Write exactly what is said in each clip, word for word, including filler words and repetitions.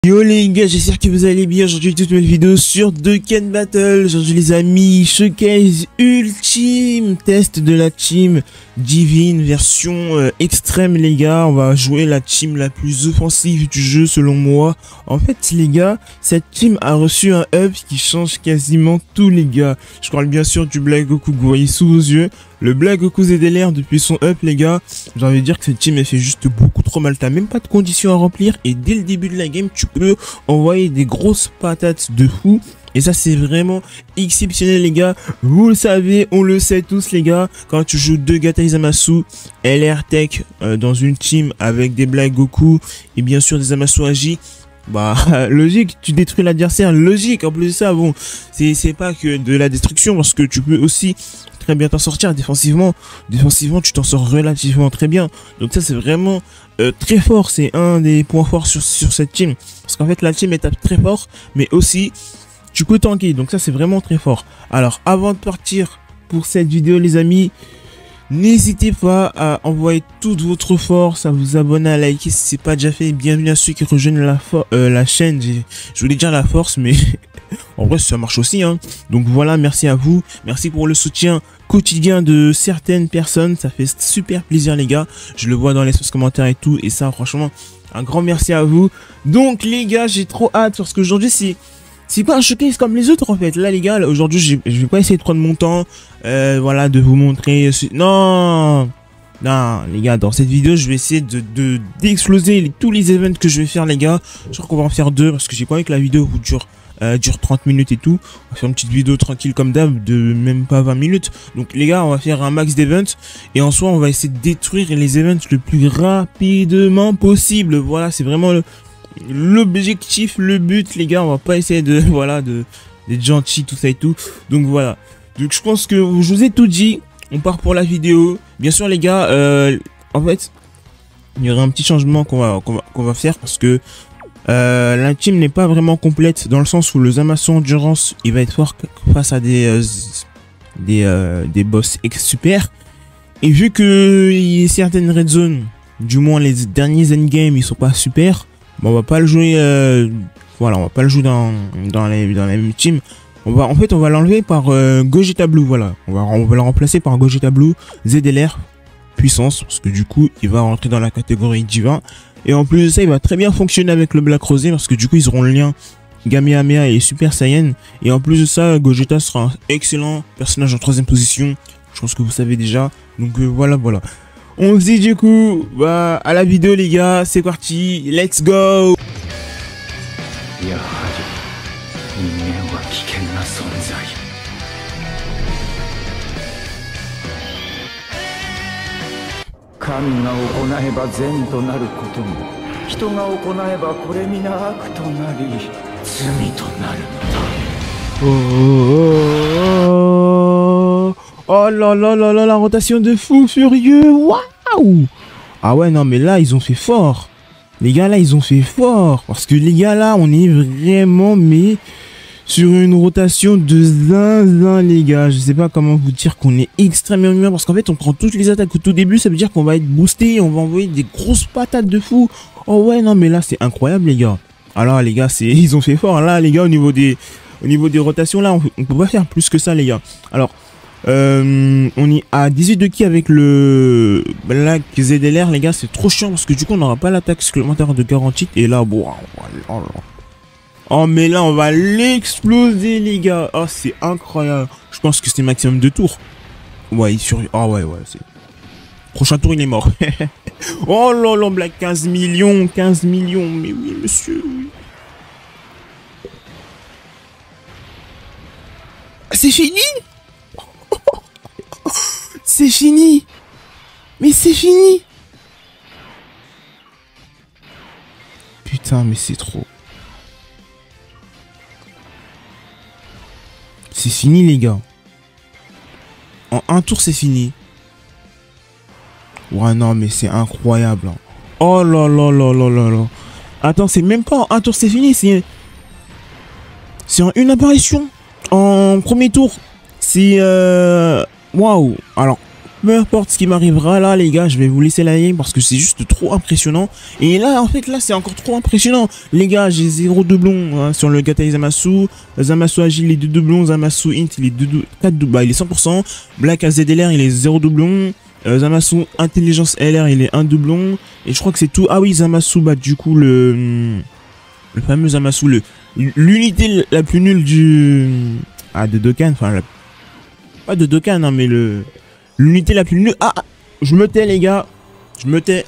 Yo les gars, j'espère que vous allez bien. Aujourd'hui toute nouvelle vidéo sur Dokkan Battle. Aujourd'hui les amis, showcase ultime test de la team Divine version euh, extrême les gars. On va jouer la team la plus offensive du jeu selon moi. En fait les gars, cette team a reçu un up qui change quasiment tout les gars. Je parle bien sûr du Black Goku que vous voyez sous vos yeux. Le Black Goku Z D L R depuis son up les gars, j'ai envie de dire que cette team elle fait juste beaucoup trop mal. T'as même pas de conditions à remplir et dès le début de la game tu peux envoyer des grosses patates de fou. Et ça c'est vraiment exceptionnel les gars. Vous le savez, on le sait tous les gars. Quand tu joues deux Gatai Zamasu, L R Tech euh, dans une team avec des Black Goku et bien sûr des Zamasu Agi, bah logique, tu détruis l'adversaire, logique. En plus de ça, bon, c'est c'est pas que de la destruction parce que tu peux aussi très bien t'en sortir défensivement. Défensivement, tu t'en sors relativement très bien. Donc ça c'est vraiment euh, très fort. C'est un des points forts sur sur cette team parce qu'en fait la team elle tape très fort, mais aussi tu peux tanker. Donc ça c'est vraiment très fort. Alors avant de partir pour cette vidéo les amis, n'hésitez pas à envoyer toute votre force, à vous abonner, à liker si c'est pas déjà fait. Bienvenue à ceux qui rejoignent la, euh, la chaîne. Je voulais dire la force, mais en vrai ça marche aussi. Hein. Donc voilà, merci à vous. Merci pour le soutien quotidien de certaines personnes. Ça fait super plaisir les gars. Je le vois dans les commentaires et tout. Et ça franchement, un grand merci à vous. Donc les gars, j'ai trop hâte parce qu'aujourd'hui c'est... C'est pas un showcase comme les autres en fait. Là les gars, aujourd'hui je vais pas essayer de prendre mon temps, euh, voilà, de vous montrer. Non, non les gars, dans cette vidéo je vais essayer de de d'exploser les, tous les events que je vais faire les gars. Je crois qu'on va en faire deux parce que j'ai pas envie que la vidéo vous dure euh, dure trente minutes et tout. On va faire une petite vidéo tranquille comme d'hab de même pas vingt minutes. Donc les gars, on va faire un max d'events et en soi on va essayer de détruire les events le plus rapidement possible. Voilà, c'est vraiment le l'objectif, le but les gars. On va pas essayer de voilà de d'être gentil tout ça et tout. Donc voilà, donc je pense que je vous ai tout dit. On part pour la vidéo bien sûr les gars. Euh, en fait il y aura un petit changement qu'on va qu'on va qu'on va faire parce que euh, la team n'est pas vraiment complète dans le sens où le Zamasu Endurance il va être fort face à des euh, des euh, des boss ex super, et vu que il y a certaines red zones, du moins les derniers endgames ils sont pas super. Bon, on va pas le jouer, euh, voilà, on va pas le jouer dans dans les dans la même team. On va en fait on va l'enlever par euh, Gogeta Blue, voilà. On va on va le remplacer par Gogeta Blue Z D L R puissance parce que du coup il va rentrer dans la catégorie divin. Et en plus de ça il va très bien fonctionner avec le Black Rosé parce que du coup ils auront le lien Kamehameha et Super Saiyan. Et en plus de ça Gogeta sera un excellent personnage en troisième position. Je pense que vous savez déjà. Donc euh, voilà voilà. On se dit du coup, bah, à la vidéo les gars, c'est parti, let's go. Oh, oh, oh, oh là là là là, la rotation de fou furieux, waouh. Ah ouais, non mais là ils ont fait fort. Les gars là ils ont fait fort. Parce que les gars là on est vraiment mais sur une rotation de zinzin les gars. Je sais pas comment vous dire qu'on est extrêmement bien. Parce qu'en fait on prend toutes les attaques au tout début. Ça veut dire qu'on va être boosté. On va envoyer des grosses patates de fou. Oh ouais non mais là c'est incroyable les gars. Alors les gars c'est ils ont fait fort. Là les gars au niveau des au niveau des rotations là on, on peut pas faire plus que ça les gars. Alors Euh, on est à dix-huit de ki avec le Black Z D L R les gars, c'est trop chiant parce que du coup on n'aura pas l'attaque supplémentaire de quarante-huit. Et là bon, oh, oh mais là on va l'exploser les gars. Oh c'est incroyable. Je pense que c'est maximum de tours. Ouais il sur... Ah ouais ouais c'est... Prochain tour il est mort. Oh là là Black quinze millions. quinze millions. Mais oui monsieur oui. C'est fini. C'est fini. Mais c'est fini. Putain, mais c'est trop. C'est fini, les gars. En un tour, c'est fini. Ouais, non, mais c'est incroyable. Hein. Oh là là là là là là. Attends, c'est même pas en un tour, c'est fini. C'est... C'est en une apparition. En premier tour. C'est... Euh... Waouh. Alors... Peu importe ce qui m'arrivera là, les gars, je vais vous laisser la game parce que c'est juste trop impressionnant. Et là, en fait, là, c'est encore trop impressionnant. Les gars, j'ai zéro doublon hein, sur le Gatai Zamasu. Zamasu Agile, il est deux doublons. Zamasu Int, il est deux, quatre doublons. Bah, il est cent pour cent. Black A Z L R, il est zéro doublon. Euh, Zamasu Intelligence L R, il est un doublon. Et je crois que c'est tout. Ah oui, Zamasu, bah, du coup, le. Le fameux Zamasu, le. L'unité la plus nulle du. Ah, de Dokkan. Enfin, la... pas de Dokkan, hein, mais le. L'unité la plus nulle. Ah, je me tais, les gars. Je me tais.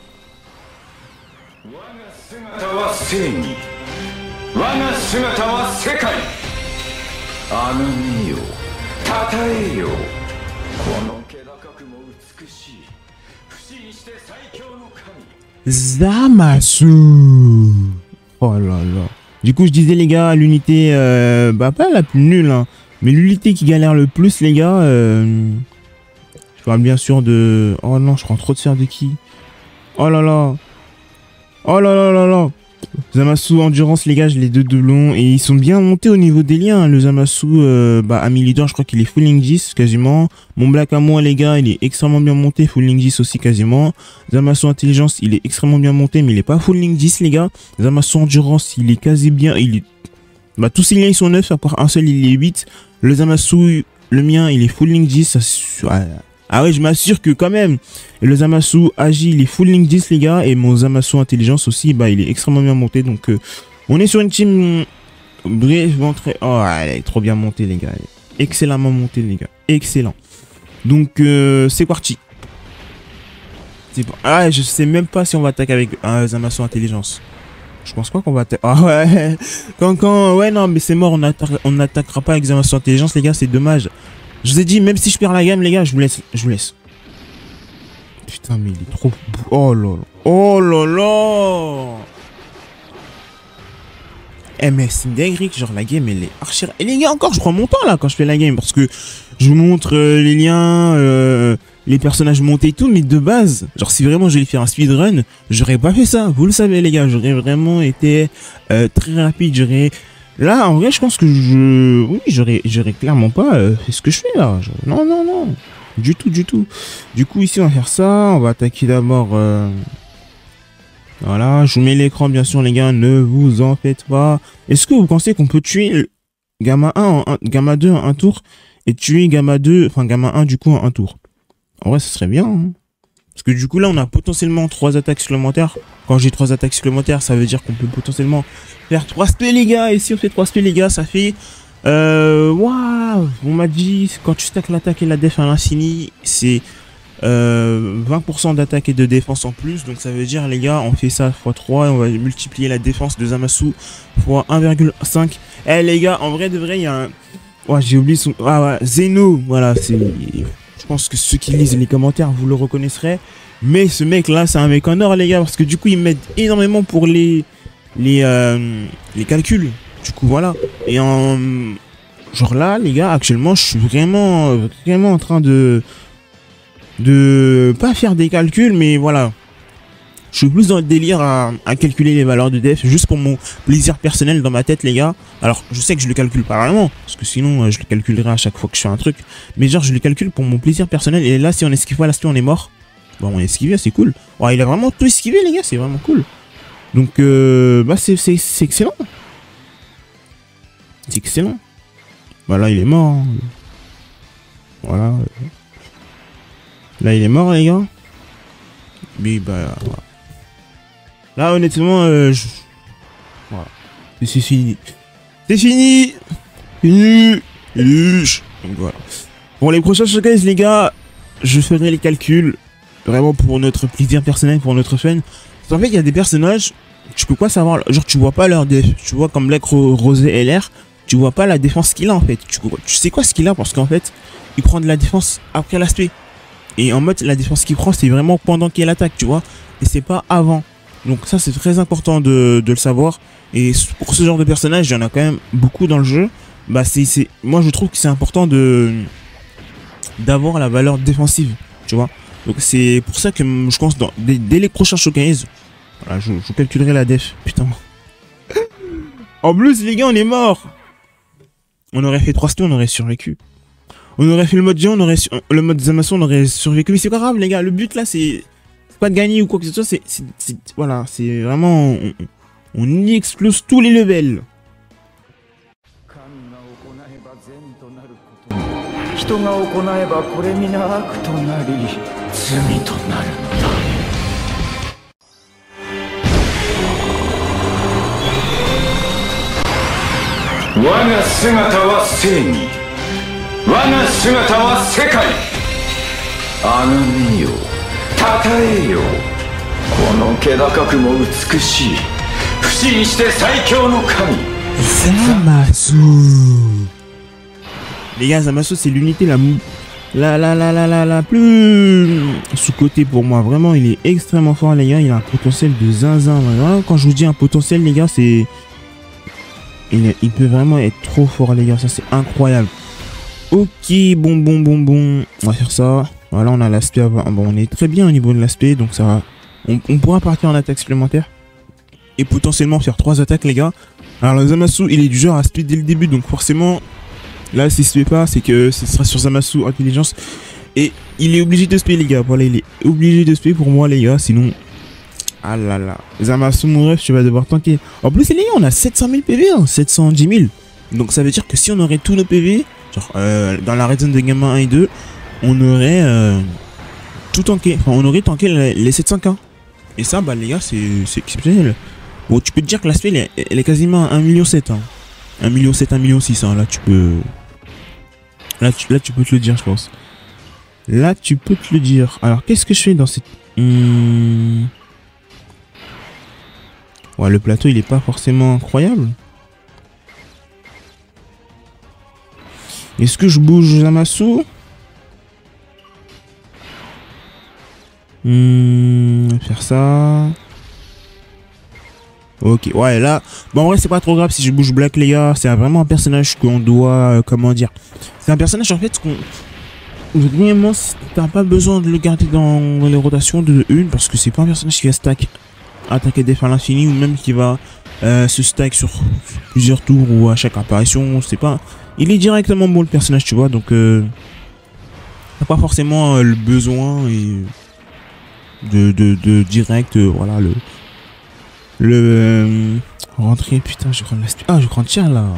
Zamasu. Oh là là. Du coup, je disais, les gars, l'unité, euh, bah, pas la plus nulle, hein, mais l'unité qui galère le plus, les gars. Euh... Je parle bien sûr de... Oh non, je prends trop de sphères de ki. Oh là là. Oh là là là là. Zamasu Endurance, les gars, je les deux doublons. Et ils sont bien montés au niveau des liens. Le Zamasu, euh, bah, à mille je crois qu'il est full link dix, quasiment. Mon Black à moi, les gars, il est extrêmement bien monté. Full link dix aussi, quasiment. Zamasu Intelligence, il est extrêmement bien monté, mais il est pas full link dix, les gars. Zamasu Endurance, il est quasi bien. Il est... Bah, tous ces liens, ils sont neuf, à part un seul, il est huit. Le Zamasu, le mien, il est full link dix. Ça... Ah ouais, je m'assure que quand même, le Zamasu Agi, il est full link dix, les gars. Et mon Zamasu Intelligence aussi, bah, il est extrêmement bien monté. Donc, euh, on est sur une team brièvement très... Oh, elle est trop bien montée, les gars. Excellemment montée, les gars. Excellent. Donc, euh, c'est parti. Ah, je sais même pas si on va attaquer avec un euh, Zamasu Intelligence. Je pense pas qu'on va attaquer. Ah ouais. Quand, quand... Ouais, non, mais c'est mort. On n'attaquera pas avec Zamasu Intelligence, les gars. C'est dommage. Je vous ai dit, même si je perds la game, les gars, je vous laisse. Je vous laisse. Putain, mais il est trop... Oh là là. Oh là là. Eh, mais c'est une dinguerie que genre la game, elle est archi... Et les gars, encore, je prends mon temps, là, quand je fais la game. Parce que je vous montre euh, les liens, euh, les personnages montés et tout. Mais de base, genre, si vraiment je voulais faire un speedrun, j'aurais pas fait ça. Vous le savez, les gars. J'aurais vraiment été euh, très rapide. J'aurais... Là, en vrai, je pense que je... Oui, j'aurais clairement pas euh, fait ce que je fais, là. Je... Non, non, non. Du tout, du tout. Du coup, ici, on va faire ça. On va attaquer d'abord... Euh... Voilà. Je vous mets l'écran, bien sûr, les gars. Ne vous en faites pas. Est-ce que vous pensez qu'on peut tuer Gamma un, en un... Gamma deux en un tour et tuer Gamma deux... Enfin, Gamma un, du coup, en un tour? En vrai, ça serait bien, hein. Parce que du coup, là, on a potentiellement trois attaques supplémentaires. Quand j'ai trois attaques supplémentaires, ça veut dire qu'on peut potentiellement faire trois spé, les gars. Et si on fait trois spé, les gars, ça fait... Euh... Waouh. On m'a dit, quand tu stacks l'attaque et la défense à l'infini, c'est euh, vingt pour cent d'attaque et de défense en plus. Donc ça veut dire, les gars, on fait ça fois trois et on va multiplier la défense de Zamasu fois un virgule cinq. Eh, les gars, en vrai de vrai, il y a un... Ouais, j'ai oublié son... Ah ouais, Zeno. Voilà, c'est... Je pense que ceux qui lisent les commentaires, vous le reconnaîtrez. Mais ce mec là, c'est un mec en or, les gars, parce que du coup, il m'aide énormément pour les les euh, les calculs. Du coup, voilà. Et en genre là, les gars, actuellement, je suis vraiment vraiment en train de de pas faire des calculs, mais voilà. Je suis plus dans le délire à, à calculer les valeurs de def juste pour mon plaisir personnel dans ma tête, les gars. Alors, je sais que je le calcule pas vraiment, parce que sinon, euh, je le calculerai à chaque fois que je fais un truc. Mais genre, je le calcule pour mon plaisir personnel. Et là, si on esquive pas l'aspect, on est mort. Bon, on a esquivé, c'est cool. Ouais, il a vraiment tout esquivé, les gars, c'est vraiment cool. Donc, euh, bah, c'est excellent. C'est excellent. Bah là, il est mort. Hein. Voilà. Là, il est mort, les gars. Mais bah... Voilà. Là, honnêtement, euh, je... voilà. C'est fini. C'est fini. Fini. Fini. Donc voilà. Pour les prochains showcases, les gars, je ferai les calculs. Vraiment pour notre plaisir personnel, pour notre fun. En fait, il y a des personnages, tu peux pas savoir, genre tu vois pas leur def. Tu vois comme Black Rosé L R, tu vois pas la défense qu'il a en fait. Tu, tu sais quoi ce qu'il a parce qu'en fait, il prend de la défense après l'aspect. Et en mode, la défense qu'il prend, c'est vraiment pendant qu'il attaque, tu vois. Et c'est pas avant. Donc ça, c'est très important de, de le savoir. Et pour ce genre de personnage, il y en a quand même beaucoup dans le jeu. Bah, c'est, moi, je trouve que c'est important de d'avoir la valeur défensive, tu vois. Donc c'est pour ça que je pense, dans, dès, dès les prochains showcases, voilà, je, je calculerai la def. Putain. En plus, les gars, on est mort. On aurait fait trois stuns, on aurait survécu. On aurait fait le mode géant, on aurait le mode Zamasu, on aurait survécu. Mais c'est pas grave, les gars. Le but là, c'est pas de gagner ou quoi que ce soit. C'est, voilà, c'est vraiment, on, on explose tous les levels. 人が行えばこれ皆悪となり罪となるのだ。我が姿は正義、我が姿は世界。あがめよ、たたえよ、この気高くも美しい不死にして最強の神 Zamasu. Les gars, Zamasu, c'est l'unité la, la, la, la, la, la, la plus sous-côté pour moi. Vraiment, il est extrêmement fort, les gars. Il a un potentiel de zinzin. Vraiment, quand je vous dis un potentiel, les gars, c'est... Il, il peut vraiment être trop fort, les gars. Ça, c'est incroyable. Ok, bon, bon, bon, bon. On va faire ça. Voilà, on a l'aspect avant. Bon, on est très bien au niveau de l'aspect. Donc, ça va... On, on pourra partir en attaque supplémentaire. Et potentiellement faire trois attaques, les gars. Alors, le Zamasu, il est du genre à speed dès le début. Donc, forcément... Là, s'il se fait pas, c'est que ce sera sur Zamasu intelligence. Et il est obligé de se payer, les gars. Voilà, il est obligé de se payer pour moi, les gars. Sinon, ah là là. Zamasu, mon ref, tu vas devoir tanker. En plus, les gars, on a sept cent mille P V, hein, sept cent dix mille. Donc, ça veut dire que si on aurait tous nos P V, genre euh, dans la red zone de Gamma un et deux, on aurait euh, tout tanké. Enfin, on aurait tanké les, les sept cents K. Et ça, bah, les gars, c'est exceptionnel. Bon, tu peux te dire que l'aspect, elle, est- elle est quasiment à un million sept. Hein. un million sept, un million six. Hein. Là, tu peux. Là tu, là, tu peux te le dire, je pense. Là, tu peux te le dire. Alors, qu'est-ce que je fais dans cette... Hmm... Ouais, le plateau, il est pas forcément incroyable. Est-ce que je bouge Zamasu? Hmm... Faire ça... Ok, ouais, là... Bon, en vrai, c'est pas trop grave si je bouge Black, les gars. C'est vraiment un personnage qu'on doit... Euh, comment dire... C'est un personnage, en fait, qu'on... Vraiment, t'as pas besoin de le garder dans les rotations de une. Parce que c'est pas un personnage qui va stack... Attaquer des à l'infini. Ou même qui va euh, se stack sur plusieurs tours ou à chaque apparition. C'est pas... Il est directement bon, le personnage, tu vois. Donc, euh... t'as pas forcément euh, le besoin et... De, de, de direct, euh, voilà, le... Le... Euh, rentrer, putain, je prends la... Ah, je prends tiens, là.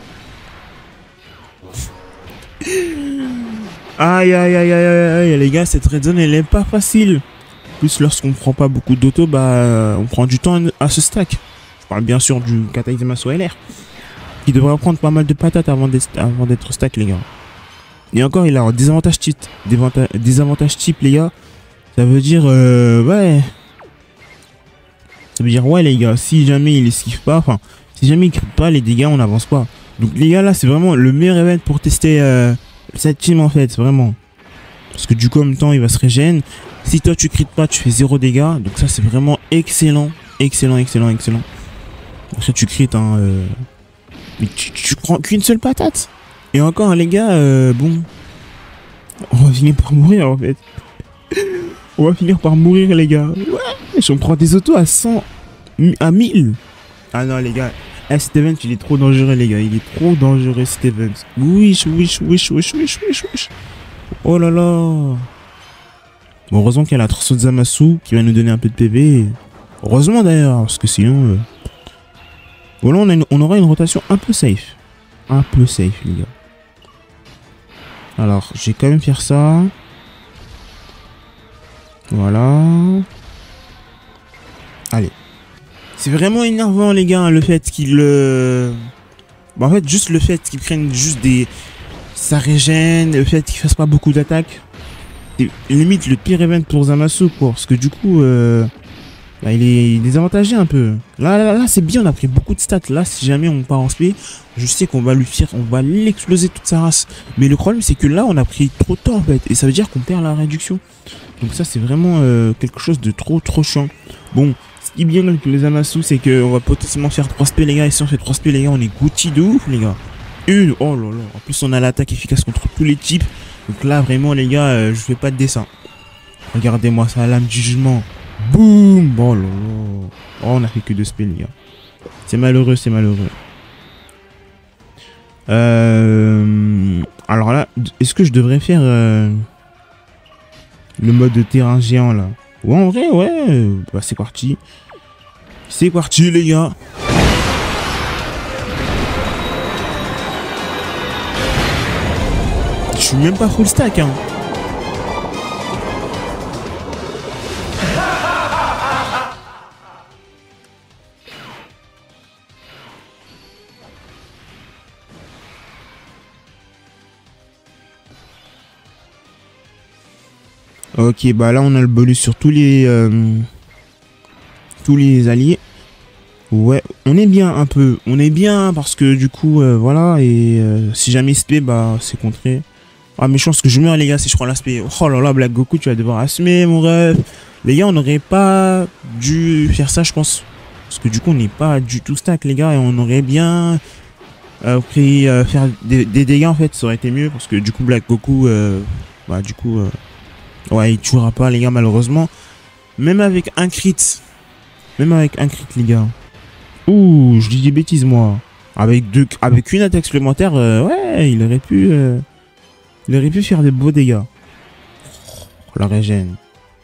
Aïe, aïe, aïe, aïe, aïe, les gars, cette red zone, elle est pas facile. Plus, lorsqu'on prend pas beaucoup d'auto, bah, on prend du temps à ce stack. Je parle bien sûr du Katai Zamasu L R. Qui devrait prendre pas mal de patates avant d'être stack, les gars. Et encore, il a un désavantage type. Désavantage type, les gars. Ça veut dire, euh, ouais... Ça veut dire, ouais, les gars, si jamais il esquive pas, enfin, si jamais il crit pas, les dégâts, on n'avance pas. Donc, les gars, là, c'est vraiment le meilleur event pour tester euh, cette team, en fait, vraiment. Parce que du coup, en même temps, il va se régénérer. Si toi, tu crites pas, tu fais zéro dégâts. Donc, ça, c'est vraiment excellent. Excellent, excellent, excellent. Après, tu crites, hein. Euh... Mais tu, tu prends qu'une seule patate. Et encore, hein, les gars, euh, bon. On va finir par mourir, en fait. On va finir par mourir, les gars. Ouais, on prend des autos à cent, à mille. Ah non, les gars. Eh, cet event, il est trop dangereux, les gars. Il est trop dangereux, cet event. Wish, wish, wish, wish, wish, wish, wish. Oh là là. Bon, heureusement qu'il y a la torso de Zamasu qui va nous donner un peu de P V. Heureusement, d'ailleurs, parce que sinon... Euh... Bon, là, on, a une, on aura une rotation un peu safe. Un peu safe, les gars. Alors, je vais quand même faire ça. Voilà. Allez. C'est vraiment énervant, les gars, le fait qu'il... Euh... Bah, en fait, juste le fait qu'ils prennent juste des... Ça régène, le fait qu'ils fassent pas beaucoup d'attaques. C'est limite le pire event pour Zamasu, quoi. Parce que du coup, euh... bah, il est désavantagé un peu. Là, là, là, c'est bien, on a pris beaucoup de stats. Là, si jamais on part en spé, je sais qu'on va lui faire... On va l'exploser toute sa race. Mais le problème, c'est que là, on a pris trop de temps, en fait. Et ça veut dire qu'on perd la réduction. Donc ça, c'est vraiment euh, quelque chose de trop, trop chiant. Bon, ce qui est bien avec les Zamasu, c'est qu'on va potentiellement faire trois spé, les gars. Et si on fait trois spé, les gars, on est Gucci de ouf, les gars. Une, oh là là. En plus, on a l'attaque efficace contre tous les types. Donc là, vraiment, les gars, euh, je fais pas de dessin. Regardez-moi ça, lame du jugement. Boum. Oh là là. Oh, on a fait que deux spé, les gars. C'est malheureux, c'est malheureux. Euh... Alors là, est-ce que je devrais faire euh, le mode de terrain géant là? Ouais, en vrai, ouais. Euh, bah, c'est parti. C'est parti, les gars. Je suis même pas full stack, hein. Ok, bah là on a le bonus sur tous les euh, tous les alliés. Ouais, on est bien un peu, on est bien parce que du coup euh, voilà, et euh, si jamais S P, bah c'est contré. Ah mais je pense que je meurs les gars si je prends l'aspect. Oh là là, Black Goku, tu vas devoir assumer mon rêve. Les gars, on n'aurait pas dû faire ça, je pense, parce que du coup on n'est pas du tout stack les gars, et on aurait bien euh, pris euh, faire des, des dégâts en fait, ça aurait été mieux parce que du coup Black Goku, euh, bah du coup euh, ouais, il tuera pas les gars malheureusement. Même avec un crit. Même avec un crit les gars. Ouh, je dis des bêtises moi. Avec deux, avec une attaque supplémentaire, euh, ouais, il aurait pu... Euh, il aurait pu faire des beaux dégâts. Oh, la régène.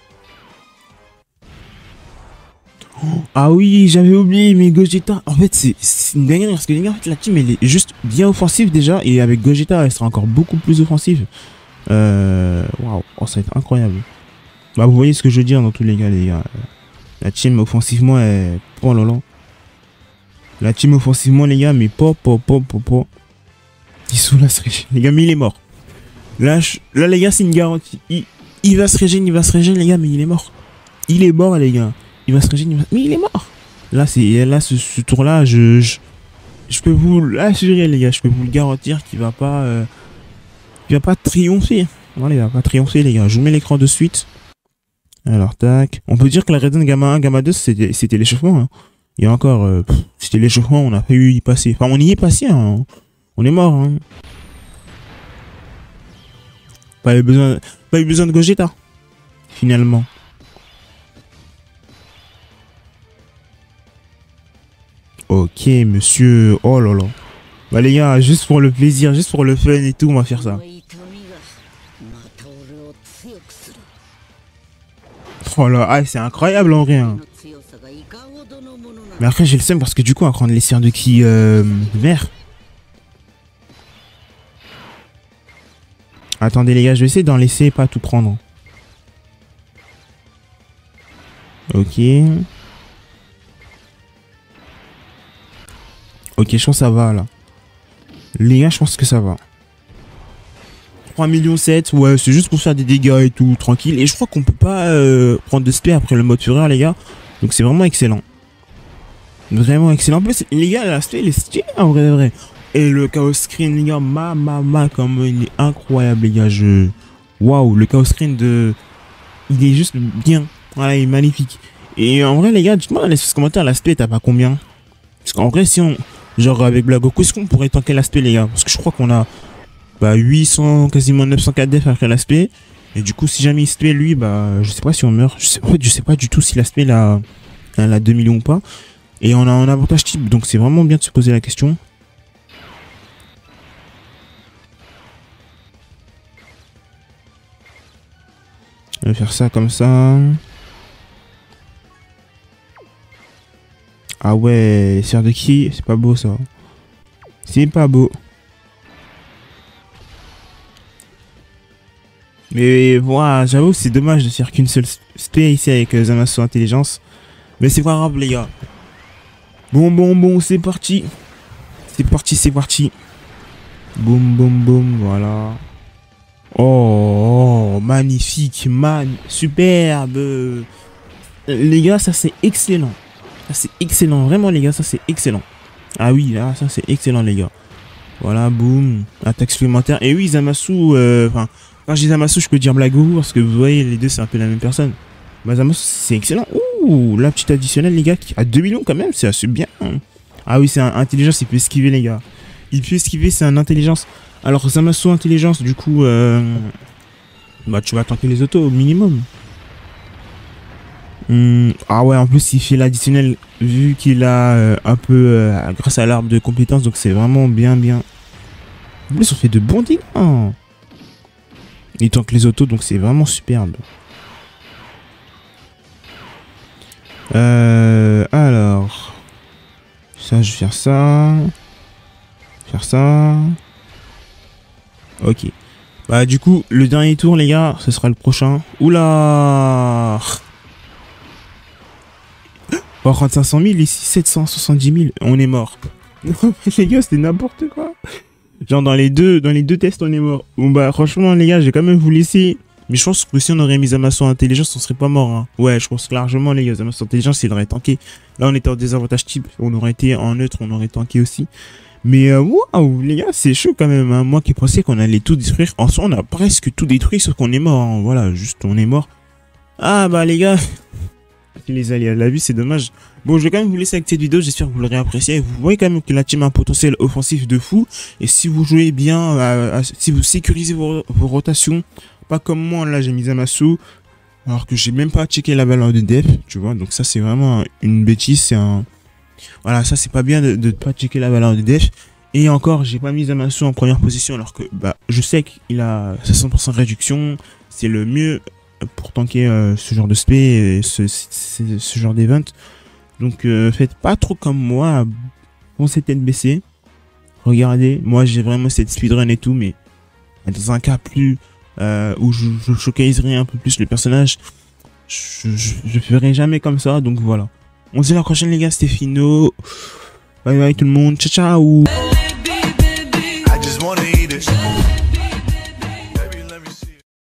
Oh, ah oui, j'avais oublié, mais Gogeta... En fait, c'est une dinguerie parce que les gars, en fait, la team, elle est juste bien offensive déjà. Et avec Gogeta, elle sera encore beaucoup plus offensive. Euh... Waouh, oh, ça va être incroyable. Bah, vous voyez ce que je veux dire dans tous les gars, les gars. La team offensivement est... Oh là là. La team offensivement, les gars, mais pop, pop, pop, pop, pop. Il sous la se régène. Les gars, mais il est mort. Là, je... là les gars, c'est une garantie. Il... il va se régénérer, il va se régénérer, les gars, mais il est mort. Il est mort, les gars. Il va se régénérer, va... mais il est mort. Là, c'est là, ce, ce tour-là, je... je... Je peux vous l'assurer, les gars. Je peux vous le garantir qu'il va pas... Euh... Il va pas triompher. Voilà, il va pas triompher, les gars. Je vous mets l'écran de suite. Alors, tac. On peut dire que la Raiden Gamma un, Gamma deux, c'était l'échauffement. Hein. Et encore, euh, c'était l'échauffement, on a pas eu y passer. Enfin, on y est passé, hein. On est mort. Hein. Pas eu besoin, pas eu besoin de Gogeta, finalement. Ok, monsieur. Oh là là. Bah les gars, juste pour le plaisir, juste pour le fun et tout, on va faire ça. Oh là, ah, c'est incroyable en vrai. Hein. Mais après j'ai le seum parce que du coup on va prendre les serres de qui euh, vert. Attendez les gars, je vais essayer d'en laisser pas tout prendre. Ok. Ok, je pense que ça va là. Les gars, je pense que ça va. trois millions sept, ouais, c'est juste pour faire des dégâts et tout, tranquille. Et je crois qu'on peut pas euh, prendre de spé après le mode fureur, les gars. Donc c'est vraiment excellent. Vraiment excellent. En plus, les gars, la spé, il est stylé en vrai, vrai. Et le chaos screen, les gars, ma, ma, ma, comme il est incroyable, les gars. Je... Waouh, le chaos screen de... Il est juste bien. Voilà, il est magnifique. Et en vrai, les gars, dites-moi dans les commentaires, l'aspect, t'as pas combien? Parce qu'en vrai, si on... Genre, avec Black Goku, est-ce qu'on pourrait tanker l'aspect, les gars? Parce que je crois qu'on a... Bah, huit cents, quasiment neuf cent quatre def après l'aspect. Et du coup, si jamais il se fait, lui, bah, je sais pas si on meurt. Je sais, en fait, je sais pas du tout si l'aspect, là, elle a deux millions ou pas. Et on a un avantage type, donc c'est vraiment bien de se poser la question. On va faire ça comme ça. Ah ouais, les serres de qui? C'est pas beau ça. C'est pas beau. Mais voilà, j'avoue c'est dommage de faire qu'une seule spé ici avec euh, Zamasu Intelligence. Mais c'est pas grave les gars. Bon bon bon, c'est parti. C'est parti, c'est parti. Boum boum boum, voilà. Oh, oh magnifique, man, superbe. Les gars, ça c'est excellent. Ça c'est excellent, vraiment les gars, ça c'est excellent. Ah oui, là, ça c'est excellent les gars. Voilà, boum, attaque supplémentaire. Et oui, Zamasu, enfin, euh, quand je dis Zamasu, je peux dire Black Goku parce que vous voyez, les deux c'est un peu la même personne. Bah, Zamasu, c'est excellent. Ouh, la petite additionnelle les gars, qui a deux millions quand même, c'est assez bien. Ah oui, c'est un intelligence, il peut esquiver les gars. Il peut esquiver, c'est un intelligence. Alors, Zamasu intelligence, du coup, euh, bah tu vas tanker les autos au minimum. Hum, ah ouais, en plus il fait l'additionnel vu qu'il a euh, un peu euh, grâce à l'arbre de compétences, donc c'est vraiment bien bien. En plus, on fait de bons dégâts. Il tank les autos, donc c'est vraiment superbe. Euh, alors... Ça, je vais faire ça. Faire ça. Ok. Bah, du coup, le dernier tour, les gars, ce sera le prochain. Oula! On va prendre cinq cent mille, ici sept cent soixante-dix mille, on est mort. Les gars, c'était n'importe quoi. Genre, dans les deux, dans les deux tests, on est mort. Bon, bah, franchement, les gars, j'ai quand même vous laisser. Mais je pense que si on aurait mis Zamasu en intelligence, on serait pas mort. Hein. Ouais, je pense que largement, les gars, Zamasu en intelligence, il aurait tanké. Là, on était en désavantage type. On aurait été en neutre, on aurait tanké aussi. Mais euh, waouh, les gars, c'est chaud quand même. Hein. Moi qui pensais qu'on allait tout détruire. En soi, on a presque tout détruit, sauf qu'on est mort. Hein. Voilà, juste, on est mort. Ah, bah, les gars. Les alliés à la vue, c'est dommage. Bon, je vais quand même vous laisser avec cette vidéo. J'espère que vous l'aurez apprécié. Vous voyez quand même que la team a un potentiel offensif de fou. Et si vous jouez bien, à, à, si vous sécurisez vos, vos rotations, pas comme moi, là, j'ai mis Zamasu. Alors que j'ai même pas checké la valeur de def, tu vois. Donc ça, c'est vraiment une bêtise. C'est un... Voilà, ça, c'est pas bien de ne pas checker la valeur de def. Et encore, j'ai pas mis Zamasu en première position. Alors que bah, je sais qu'il a soixante pour cent de réduction. C'est le mieux pour tanker euh, ce genre de spé et ce, ce, ce genre d'event. Donc euh, faites pas trop comme moi, foncez tête baissée. Regardez, moi j'ai vraiment cette speedrun et tout, mais dans un cas plus euh, où je, je showcaserai un peu plus le personnage, je, je, je ferai jamais comme ça. Donc voilà, on se dit à la prochaine les gars, c'était Fino. Bye bye tout le monde, ciao ciao.